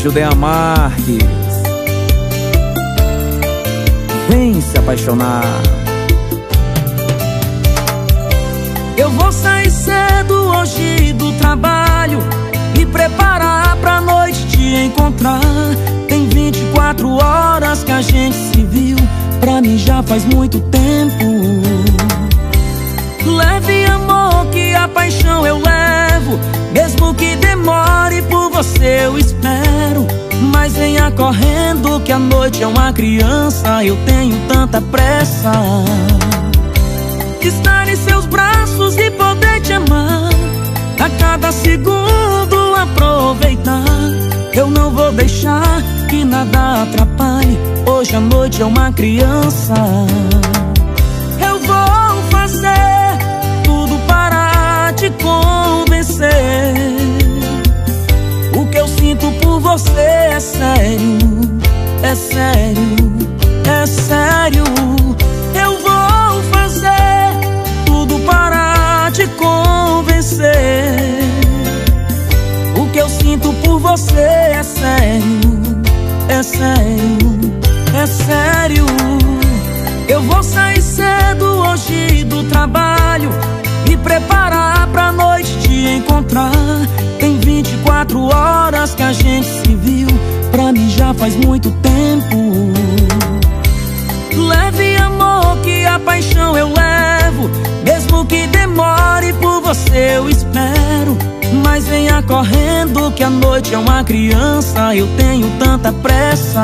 Judeia Marques. Vem se apaixonar. Eu vou sair cedo hoje do trabalho, me preparar pra noite te encontrar. Tem 24 horas que a gente se viu, pra mim já faz muito tempo. Leve amor que a paixão eu levo, mesmo que demore por você eu espero. Mas venha correndo que a noite é uma criança, eu tenho tanta pressa. Estar em seus braços e poder te amar, a cada segundo aproveitar. Eu não vou deixar que nada atrapalhe, hoje a noite é uma criança. Eu vou fazer tudo para te convencer. O que eu sinto por você é sério, é sério, é sério. Eu vou fazer tudo para te convencer. O que eu sinto por você é sério, é sério, é sério. Eu vou sair cedo hoje do trabalho, me preparar pra noite te encontrar. Tem 24 horas que a gente se viu, pra mim já faz muito tempo. Leve amor que a paixão eu levo, mesmo que demore por você eu espero. Mas venha correndo que a noite é uma criança, eu tenho tanta pressa.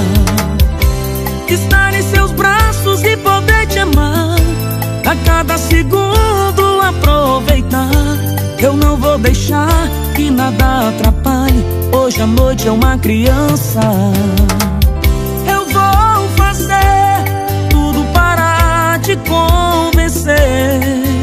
Estar em seus braços e poder te amar, a cada segundo aproveitar. Eu não vou deixar que nada atrapalhe, hoje a noite é uma criança. Eu vou fazer tudo para te convencer.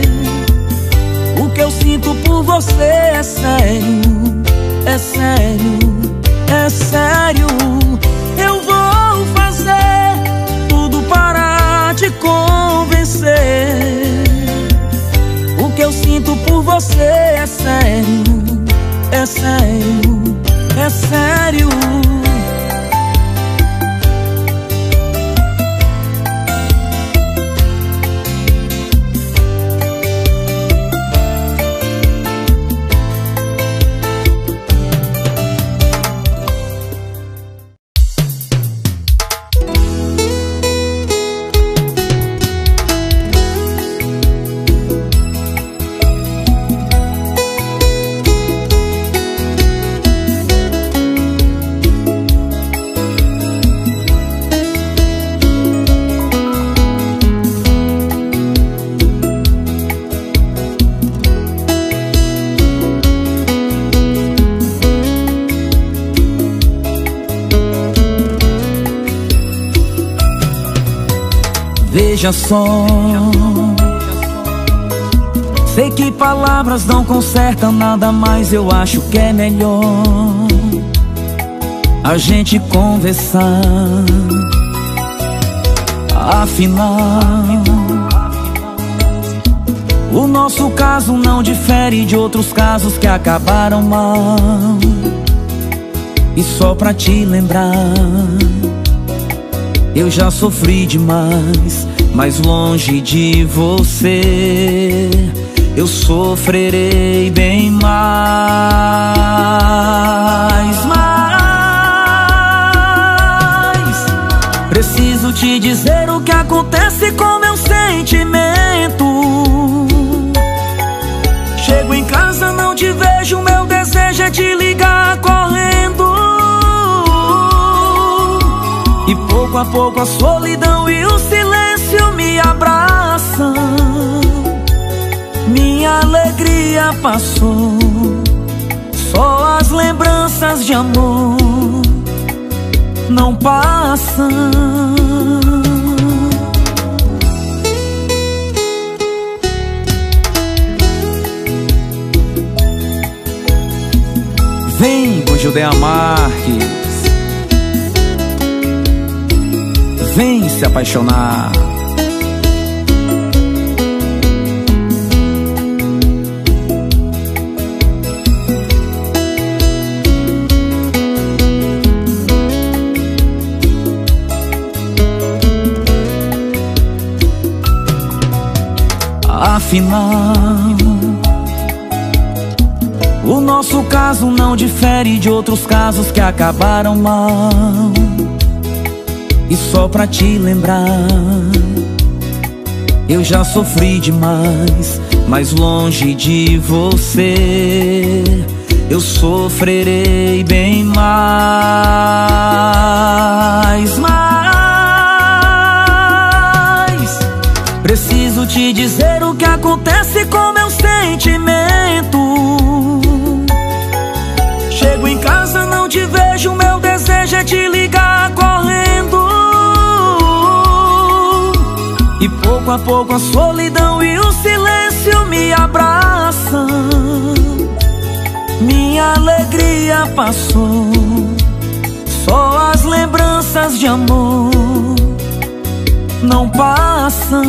O que eu sinto por você é sério, é sério, é sério. Eu vou fazer tudo para te convencer. O que eu sinto por você é sério, é sério, é sério. Veja só, sei que palavras não consertam nada, mas eu acho que é melhor a gente conversar. Afinal, o nosso caso não difere de outros casos que acabaram mal. E só pra te lembrar, eu já sofri demais, mas longe de você eu sofrerei bem mais. Preciso te dizer o que acontece com meu sentimento. Chego em casa, não te vejo, meu desejo é te ligar correndo. E pouco a pouco a solidão e o silêncio me abraçam. Minha alegria passou, só as lembranças de amor não passam. Vem com Judeia Marques. Vem se apaixonar. Afinal, o nosso caso não difere de outros casos que acabaram mal. E só pra te lembrar, eu já sofri demais, mas longe de você eu sofrerei bem mais. Mas preciso te dizer o que acontece com meu sentimento. Chego em casa, não te vejo, meu desejo é te ligar correndo. E pouco a pouco a solidão e o silêncio me abraçam. Minha alegria passou, só as lembranças de amor não passam.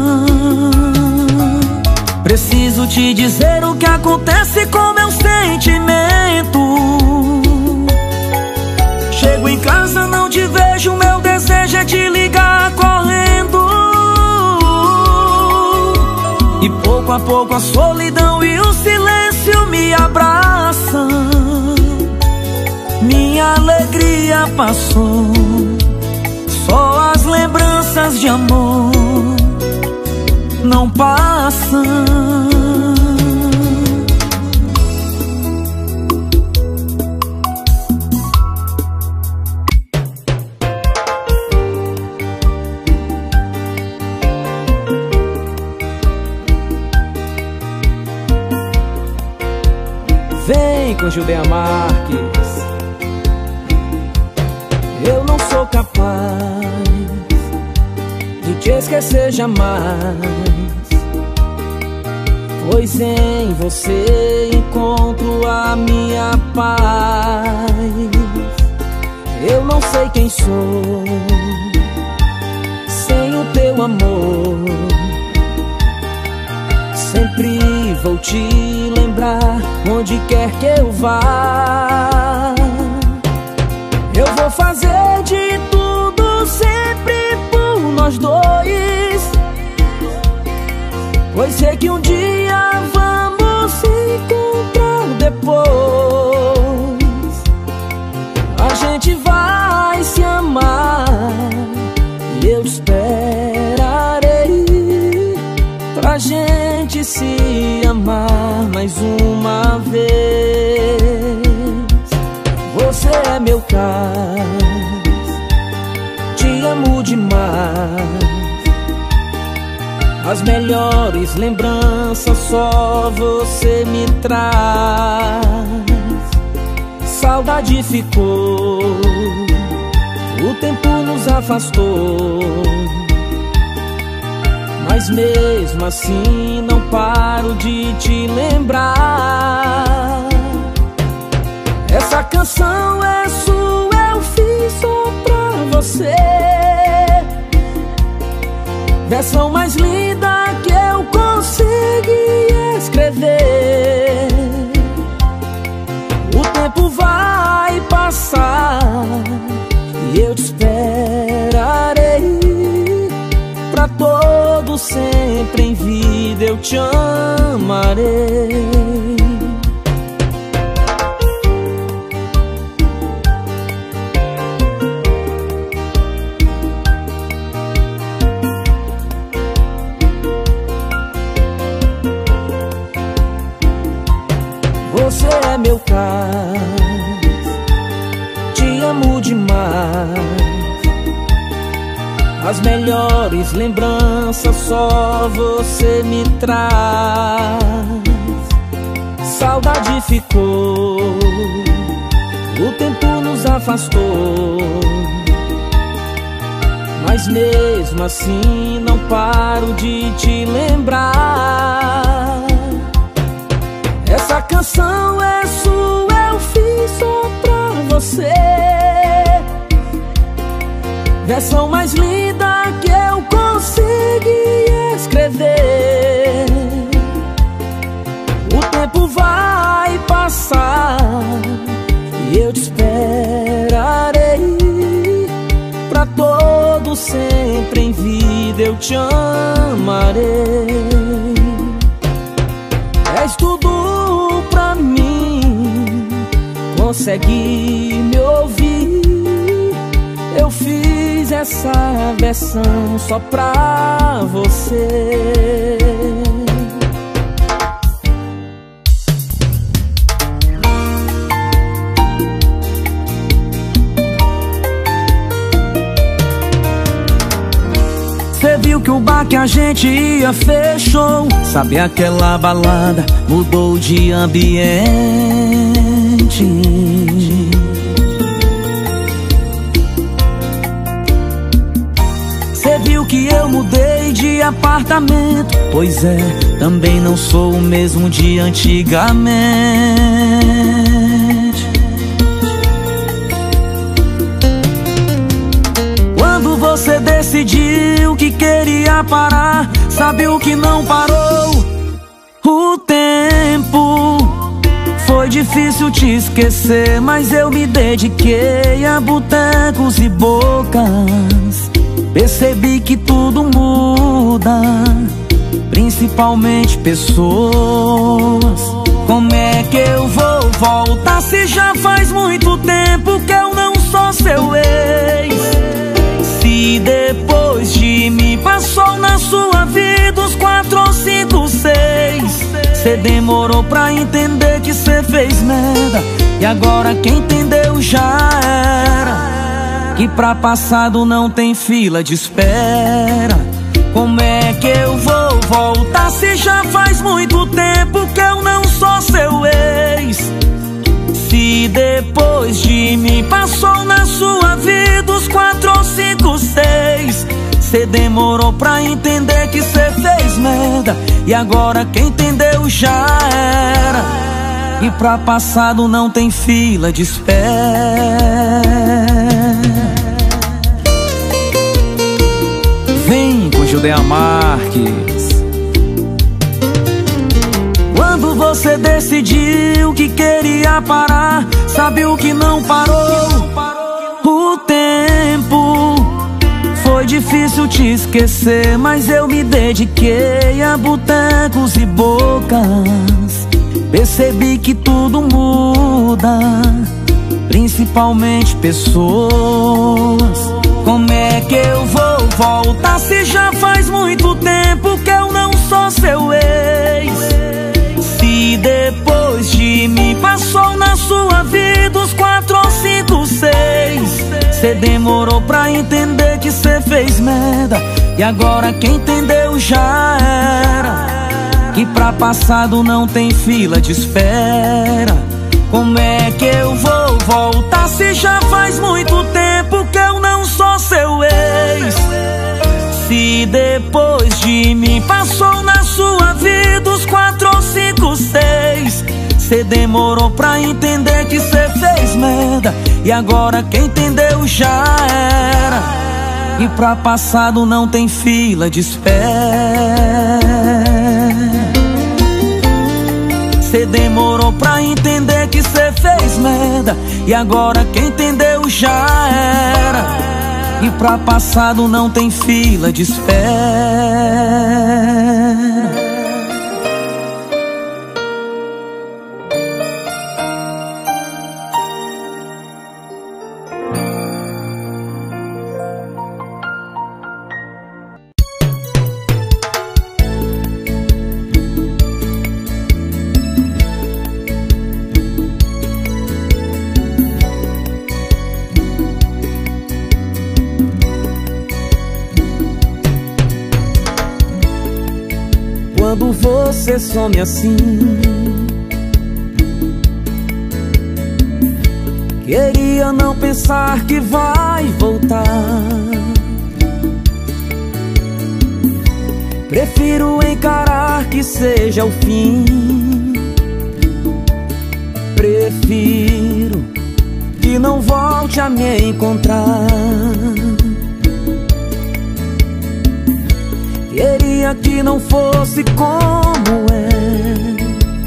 Preciso te dizer o que acontece com meu sentimento. Chego em casa, não te vejo, meu desejo é te ligar correndo. E pouco a pouco a solidão e o silêncio me abraçam. Minha alegria passou, só as lembranças de amor não passam. Vem com Judeia Marques. Eu não sou capaz de te esquecer jamais, pois em você encontro a minha paz. Eu não sei quem sou sem o teu amor. Sempre vou te lembrar onde quer que eu vá. Eu vou fazer de tudo sempre por nós dois, pois sei que um dia vamos se encontrar depois. A gente vai se amar e eu te esperarei pra gente se amar mais uma vez. Você é meu cais, te amo demais. As melhores lembranças só você me traz. Saudade ficou, o tempo nos afastou, mas mesmo assim não paro de te lembrar. Essa canção é sua, eu fiz só pra você. Versão mais linda que eu consegui escrever. O tempo vai passar e eu te esperarei. Pra todo sempre em vida eu te amarei. Você é meu cais, te amo demais. As melhores lembranças só você me traz. Saudade ficou, o tempo nos afastou, mas mesmo assim não paro de te lembrar. Essa canção é sua, eu fiz só pra você. Versão mais linda que eu consegui escrever. O tempo vai passar e eu te esperarei. Pra todo sempre em vida eu te amarei. consegue me ouvir. Eu fiz essa versão só pra você. Cê viu que o bar que a gente ia fechou. Sabe aquela balada mudou de ambiente. Cê viu que eu mudei de apartamento. Pois é, também não sou o mesmo de antigamente. Quando você decidiu que queria parar, sabe o que não parou? O tempo. Foi difícil te esquecer, mas eu me dediquei a botecos e bocas. Percebi que tudo muda, principalmente pessoas. Como é que eu vou voltar se já faz muito tempo que eu não sou seu ex? Se depois de mim passou na sua vida os 4 ou 5, 6. Cê demorou pra entender que cê fez merda, e agora quem entendeu já era. Que pra passado não tem fila de espera. Como é que eu vou voltar se já faz muito tempo que eu não sou seu ex? Se depois de mim passou na sua vida os 4 ou 5, 6. Cê demorou pra entender que cê fez merda, e agora quem entendeu já era. E pra passado não tem fila de espera. Vem com Judeia Marques. Quando você decidiu que queria parar, sabe o que não parou? O tempo. Foi difícil te esquecer, mas eu me dediquei a botecos e bocas. Percebi que tudo muda, principalmente pessoas. Como é que eu vou voltar se já faz muito tempo que eu não sou seu ex? Se depois de mim passou na sua vida os 4 ou 5, 6. Cê demorou pra entender que cê fez merda, e agora quem entendeu já era. Que pra passado não tem fila de espera. Como é que eu vou voltar se já faz muito tempo que eu não sou seu ex? Se depois de mim passou na sua vida os 4 ou 5, 6. Cê demorou pra entender que cê fez merda, e agora quem entendeu já era. E pra passado não tem fila de espera. Cê demorou pra entender que cê fez merda, e agora quem entendeu já era. E pra passado não tem fila de espera. Quando você some assim, queria não pensar que vai voltar. Prefiro encarar que seja o fim. Prefiro que não volte a me encontrar. Queria que não fosse como é.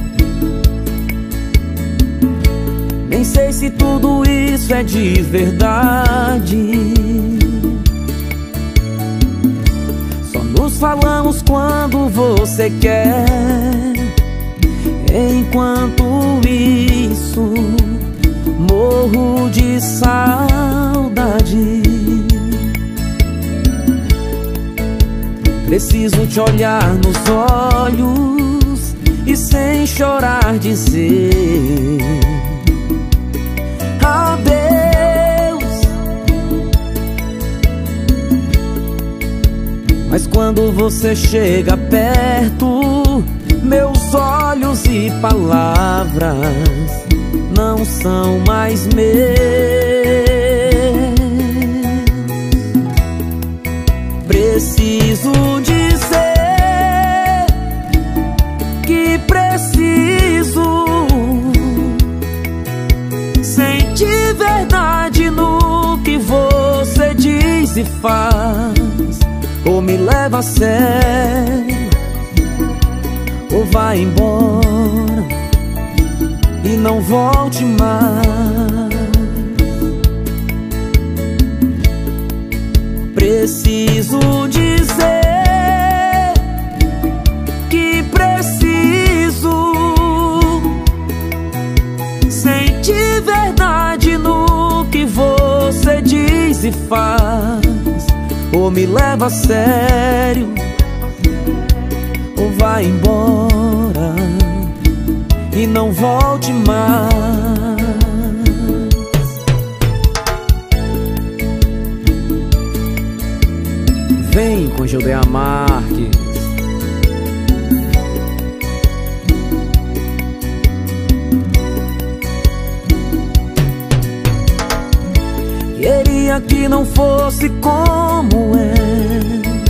Nem sei se tudo isso é de verdade. Só nos falamos quando você quer. Enquanto isso, morro de saudade. Preciso te olhar nos olhos e sem chorar dizer adeus. Mas quando você chega perto, meus olhos e palavras não são mais meus. Preciso dizer que preciso. Sente verdade no que você diz e faz, ou me leva a sério, ou vai embora e não volte mais. Preciso dizer que preciso. Sente verdade no que você diz e faz, ou me leva a sério, ou vai embora e não volte mais. Vem com Judeia Marques. Queria que não fosse como é.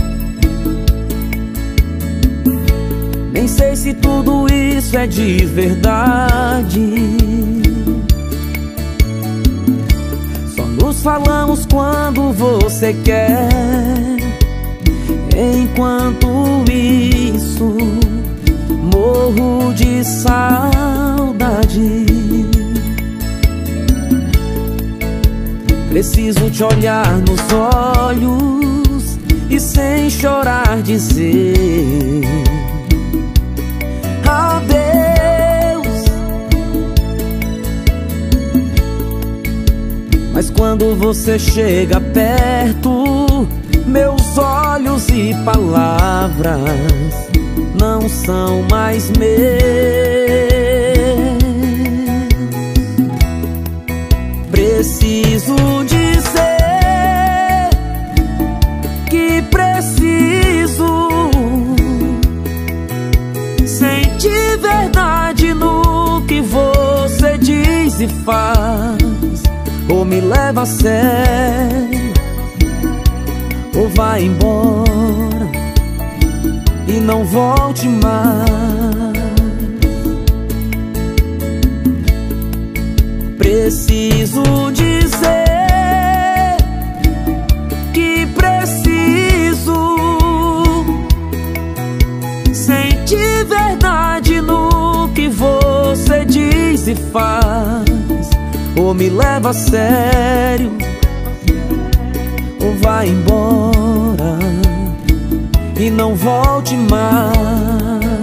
Nem sei se tudo isso é de verdade. Só nos falamos quando você quer. Enquanto isso, morro de saudade. Preciso te olhar nos olhos e sem chorar dizer adeus. Mas quando você chega perto, meus olhos e palavras não são mais meus. Preciso dizer que preciso. Sente verdade no que você diz e faz, ou me leva a sério, ou vai embora e não volte mais. Preciso dizer que preciso. Sente verdade no que você diz e faz, ou me leva a sério, ou vai embora e não volte mais.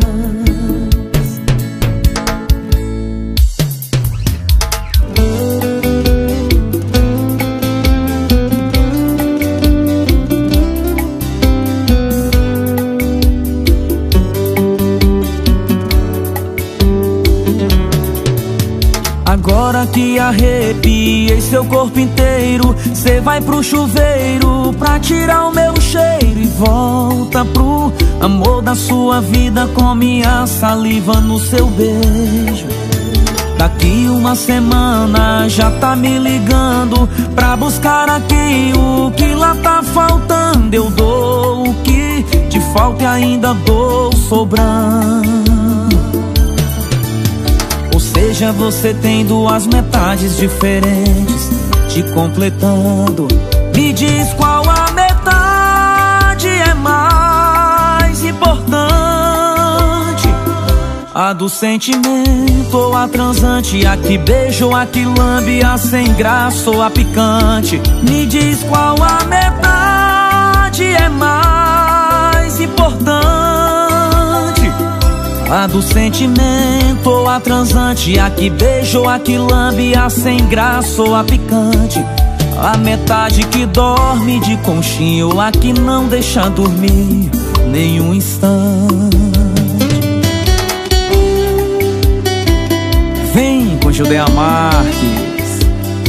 Agora que arrepiei seu corpo inteiro, cê vai pro chuveiro pra tirar o meu cheiro e volta pro amor da sua vida com minha saliva no seu beijo. Daqui uma semana já tá me ligando pra buscar aqui o que lá tá faltando. Eu dou o que te falta e ainda dou sobrando. Ou seja, você tem duas metades diferentes te completando. Me diz qual a metade é mais importante, a do sentimento ou a transante, a que beija ou a que lambe, a sem graça ou a picante. Me diz qual a metade é mais importante, A do sentimento ou a transante, a que beija ou a que lambe, a sem graça ou a picante, a metade que dorme de conchinha ou a que não deixa dormir nenhum instante. Vem com Judeia Marques,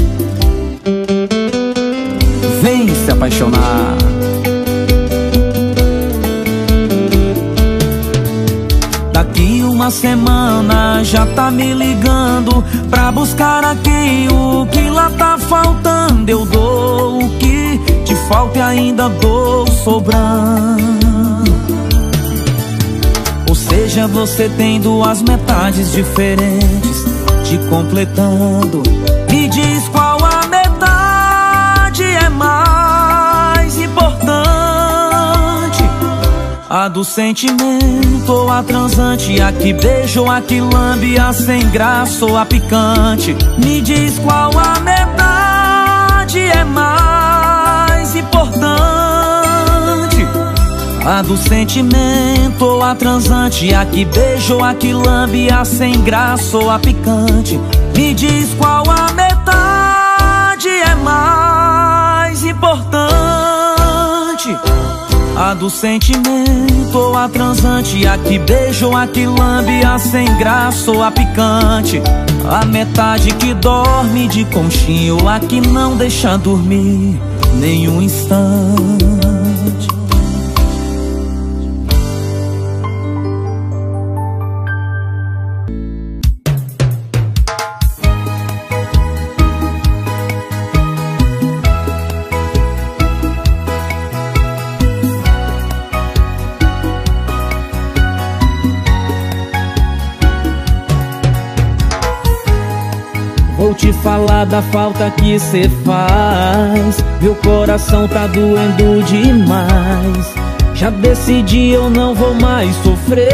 vem se apaixonar. Daqui uma semana já tá me ligando pra buscar aqui o que lá tá faltando. Eu dou o que te falta e ainda dou sobrando. Ou seja, você tem duas metades diferentes te completando. Me diz qual a metade é mais importante, a do sentimento ou a transante, a que beija ou a que lambe, a sem graça ou a picante. Me diz qual a metade é mais importante, a do sentimento ou a transante, a que beija ou a que lambe, a sem graça ou a picante. Me diz qual a metade é mais importante, a do sentimento ou a transante, a que beija ou a que lambe, a sem graça ou a picante, a metade que dorme de conchinha ou a que não deixa dormir nenhum instante. Vou te falar da falta que cê faz, meu coração tá doendo demais. Já decidi, eu não vou mais sofrer.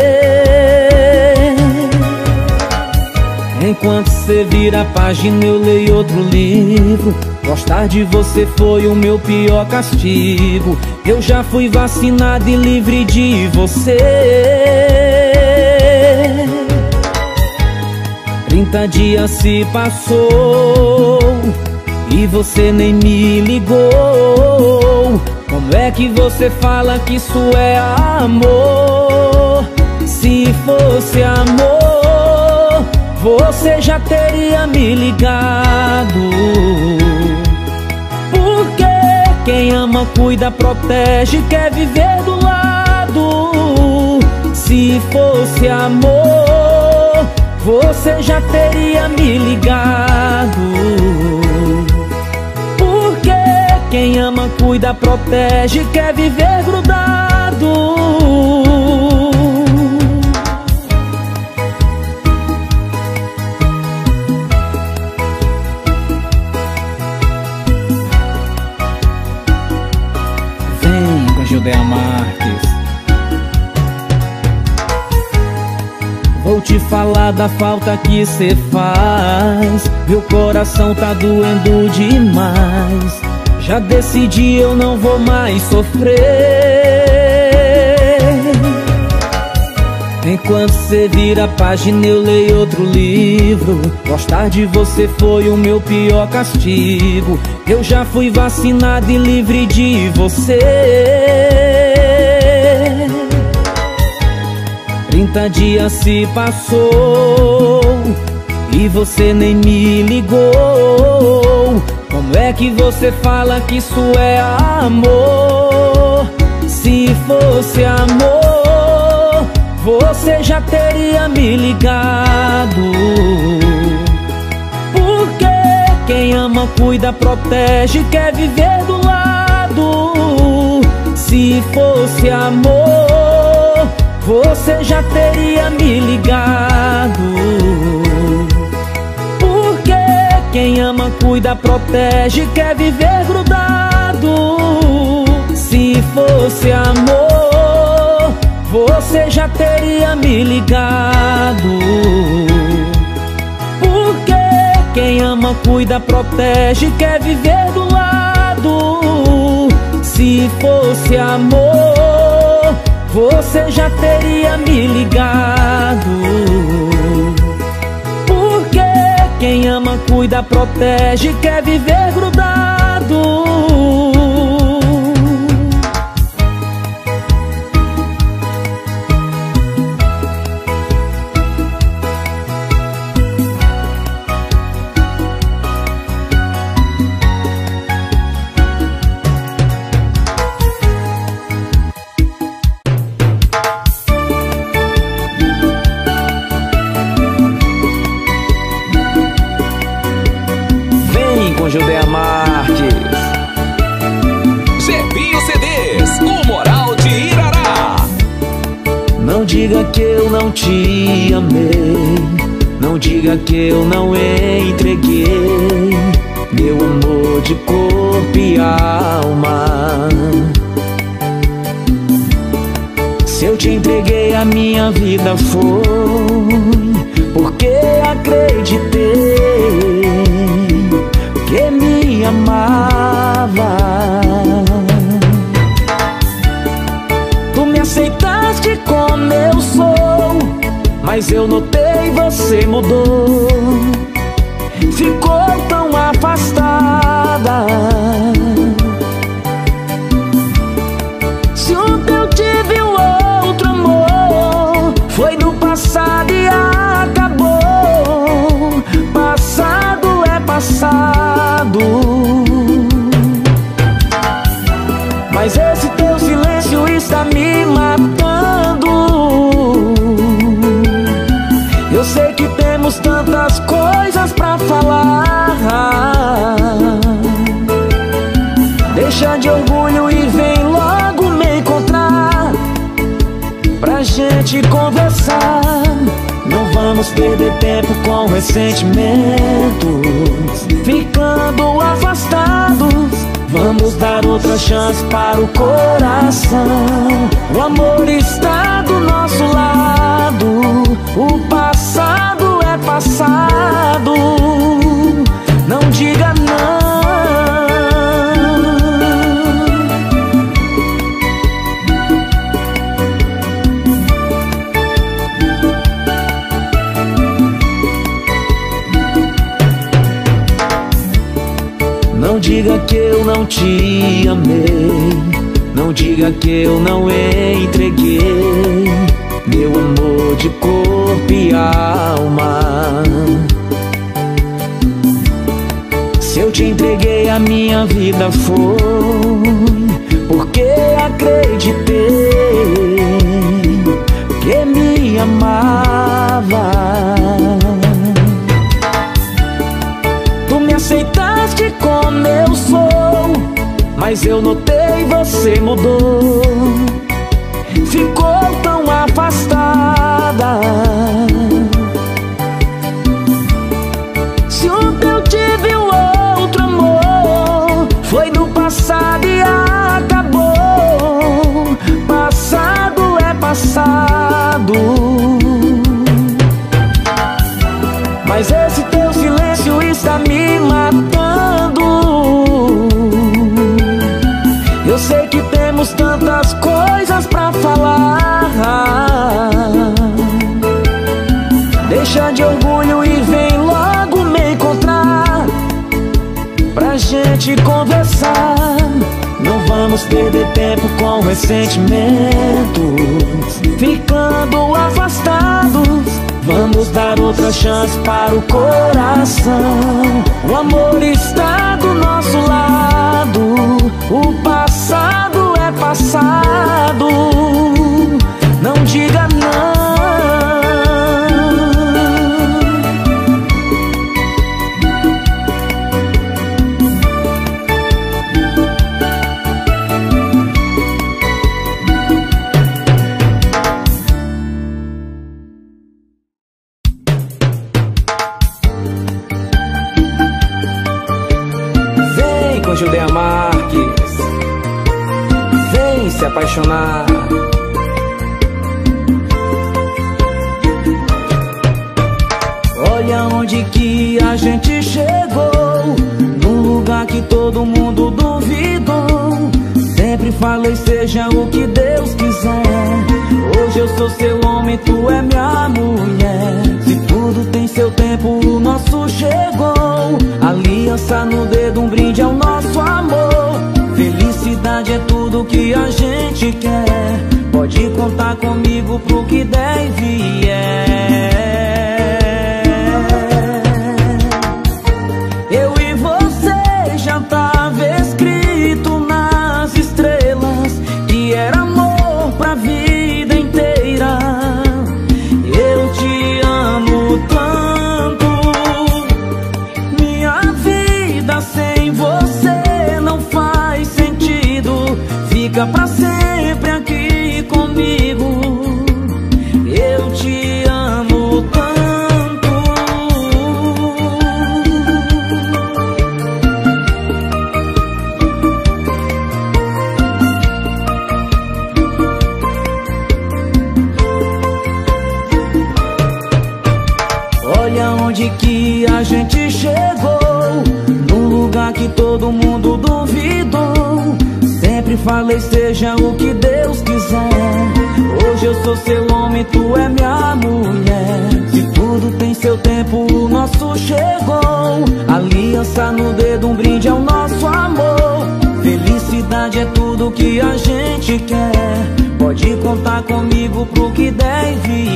Enquanto cê vira a página eu leio outro livro. Gostar de você foi o meu pior castigo. Eu já fui vacinado e livre de você. 30 dias se passou e você nem me ligou. Como é que você fala que isso é amor? Se fosse amor, você já teria me ligado. Porque quem ama, cuida, protege, quer viver do lado. Se fosse amor, você já teria me ligado. Porque quem ama, cuida, protege, quer viver grudado. Vem com Judeia Marques. Vou te falar da falta que cê faz, meu coração tá doendo demais. Já decidi, eu não vou mais sofrer. Enquanto cê vira a página eu leio outro livro. Gostar de você foi o meu pior castigo. Eu já fui vacinado e livre de você. 30 dias se passou e você nem me ligou. Como é que você fala que isso é amor? Se fosse amor, você já teria me ligado. Porque quem ama, cuida, protege, quer viver do lado. Se fosse amor, você já teria me ligado. Porque quem ama, cuida, protege, quer viver grudado. Se fosse amor, você já teria me ligado. Porque quem ama, cuida, protege, quer viver do lado. Se fosse amor, você já teria me ligado. Porque quem ama, cuida, protege, quer viver grudado. Judeia Marques. Zefinho CDs, o Moral de Irará. Não diga que eu não te amei, não diga que eu não entreguei meu amor de corpo e alma. Se eu te entreguei a minha vida foi porque acreditei que me amava. Tu me aceitaste como eu sou, mas eu notei você mudou. Ficou tão afastada. Se o teu tive o outro amor, foi no passado e acabou. Passado é passado. Mas esse teu silêncio está me matando. Eu sei que temos tantas coisas pra falar. Deixa de orgulho e vem logo me encontrar pra gente conversar. Não vamos perder tempo com ressentimentos, ficando afastados. Vamos dar outra chance para o coração. O amor está do nosso lado. O passado é passado. Não diga não. Não diga que eu não te amei, não diga que eu não entreguei meu amor de corpo e alma. Se eu te entreguei a minha vida foi porque acreditei que me amava. Tu me aceitaste como eu sou, mas eu notei você mudou. Ficou tão afastada. Se o teu tive o outro amor, foi no passado e acabou. Passado é passado. Mas esse teu silêncio está me matando. Eu sei que temos tantas coisas pra falar. Deixa de orgulho e vem logo me encontrar pra gente conversar. Não vamos perder tempo com ressentimentos, ficando afastados. Vamos dar outra chance para o coração. O amor está do nosso lado. O passado é passado. Não diga não. Judeia Marques, vem se apaixonar. Olha onde que a gente chegou, num lugar que todo mundo duvidou. Sempre falei, seja o que Deus quiser. eu sou seu homem, tu é minha mulher. Se tudo tem seu tempo, o nosso chegou. Aliança no dedo, um brinde ao nosso amor. Felicidade é tudo que a gente quer. Pode contar comigo pro que der e vier. Eu e você já tava escrito nas estrelas que era amor pra vida inteira. Eu te amo tanto, minha vida sem você não faz sentido. Fica pra sempre aqui comigo. Eu te amo tanto. Olha onde que a gente chegou, num lugar que todo mundo duvidou. Sempre falei, seja o que Deus quiser. Hoje eu sou seu homem, tu é minha mulher. Se tudo tem seu tempo, o nosso chegou. Aliança no dedo, um brinde ao nosso amor. Felicidade é tudo que a gente quer. Pode contar comigo pro que der e vier.